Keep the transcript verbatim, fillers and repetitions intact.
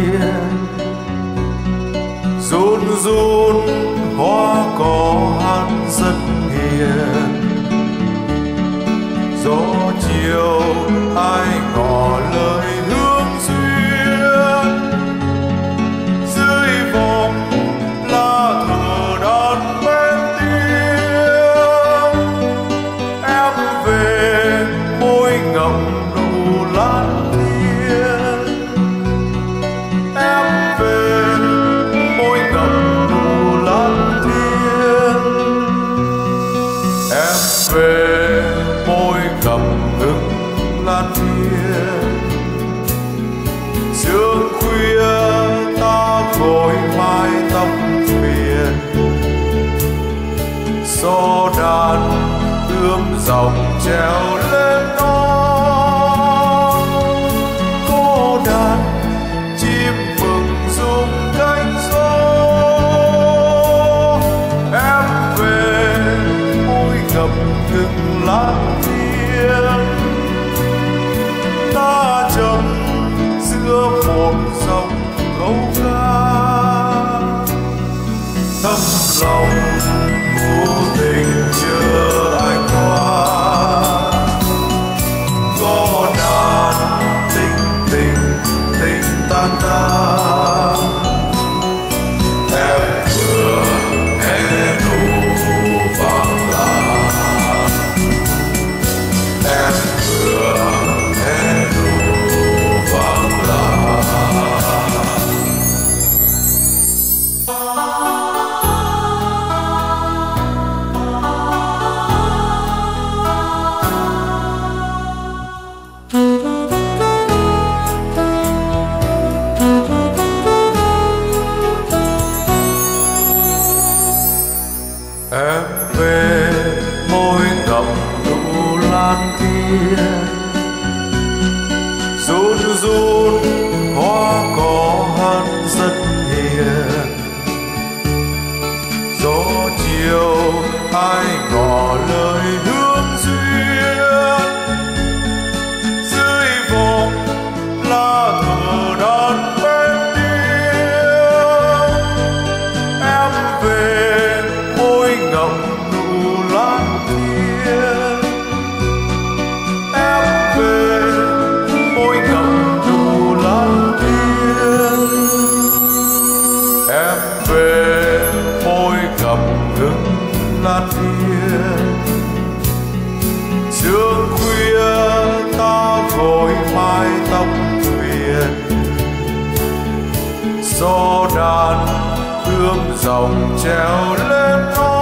thiên. Run run hoa cỏ hát rất hiền, gió chiều ai ngỏ lời hương duyên. Dưới vòng lá thừa đàn bên tiếng, em về môi ngậm nụ lan thiên. Em về môi ngậm nụ lan thiên. Em về môi ngậm ngực lan thiên. Sương khuya ta vội mái tóc thuyền, gió đàn ươm dòng treo lên non. Cô đàn chim mừng rung cánh gió. Em về môi ngậm ngực lan thiên. Ta chậm giữa một dòng câu ca, thâm lòng vô tình chờ ai qua. Có đàn tình tình tình tan tan. Em vừa nghe nụ vàng lá. Em vừa nghe nụ vàng lá. Em về môi ngậm nụ lan thiên. Run run hoa cỏ hát rất hiền, gió chiều ai ngỏ lời hương duyên. Dưới vòng lá thừa đàn bên tiếng, em về môi ngậm nụ lan thiên. Em về môi ngậm nụ lan thiên. Em về môi ngậm ngực lan thiên. Sương khuya ta vội mái tóc thuyền, gió đàn ươm dòng treo lên non.